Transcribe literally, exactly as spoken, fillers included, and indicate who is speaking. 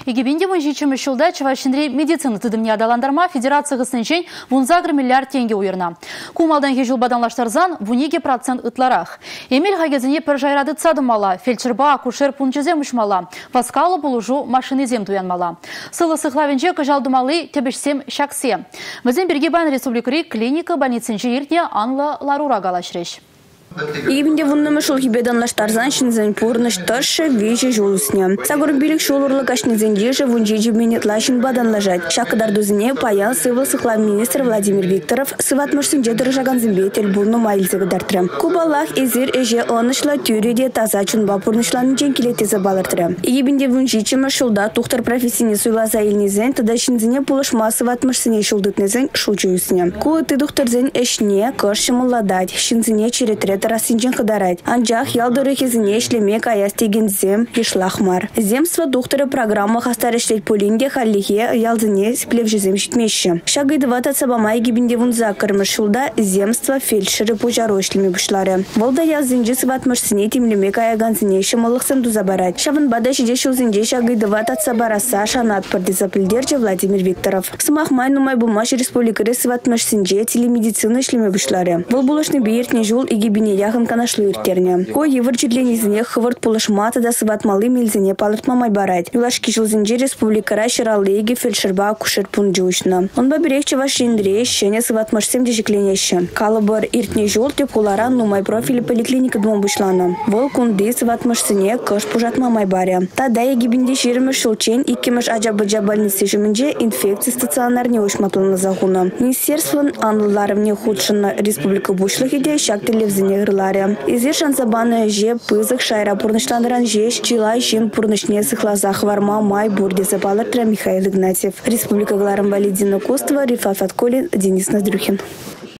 Speaker 1: Егебенде вунжичим шулда Чувашинри медицина тыдымне адаландарма федерация гысынчен вунзагр миллиард тенге уйырна. Кумалдан хежил баданлаштарзан вуниге процент ытларах. Эмель хагезіне пір жайрады цадымала, фельдшерба акушер пунчезем ушмала, паскалы булужу машинезем туянмала. Сылы сыхлавенже кажалдымалы тебешсем шаксе. Мізен берге бан республикари клиника больницинче иртне анла ларура галашреш.
Speaker 2: Егебенде вуннымы шул хибеданлаштарзан шинзен пурныш тыршы вежі жолусне. Сагурын билік шолурлы кашнезен ежі вунжеджі менетлашын баданлажать. Шакыдар дузыне паян сывыл сыхлав министр Владимир Викторов сыватмышсын жедір жаган зімбетел бурну майлзығы дартыры. Кубаллах эзір эже онышла тюреде таза чунба пурнышланын жен келетезі балыртыры. Егебенде вунжичімі шулда тухтар профессияне суйлаза елнезен тада шинзене пулышма сыватмышсыне шулдытнезен шулчуюсне. Куы тыдухтарзен эшне кыршымылладать, шинзене черетре тарасинчен кадарать. Анжах ялдыры кезіне ишлемек аяз теген зем ешлахмар. Земство духтары программа хастарешлет полинде халлихе ялдыне сплев жезем житмеші. Шагайды ватат сабама егебенде вунза кырмышулда земство фельдшеры пожару ишлеме бушлары. Волда ялзынжы сыватмышсыне темлемек аяганзыне шымылықсын дузабарать. Шавын бада шеде шулзынже шагайды ватат сабараса шанат пардизапылдерже Владимир Викторов. Сымахмай нумай бумаш республикары сыватмышсынже телемедицина ишлеме бушлары. Вол булышны бейертне жул егебене яхын канашлы иртерне. Ко евр чедленизіне хывырт пулышматы да сыватмалы мелзіне палыртмамай барать. Юлашки жылзынже республикара шыралыйге фельдшерба акушер пунджушна. Он баберек Чувашинре шене сыватмашсем дежекленеші. Калыбыр иртне жол теп уларан нумай профили поликлиника дмон бушлана. Вол кунды сыватмашсыне кыш пужатмамай баря. Тада егебенде шерімі шылчен иккемеш аджабыджа больницы жымынже инфекция стационарне ушматлана загуна. Министерствон анлыларымне худшына республика бушлыхиде шак телевзіне гырларе. Изер шансабаны же пызык шайра пурнышландыран жеш чилай жем пурнышне сыхлазах варма май бурде забалыртра Михаил Игнатьев. Республика Гларам Валидина Костова, Рифат Фатколин, Денис Ноздрюхин.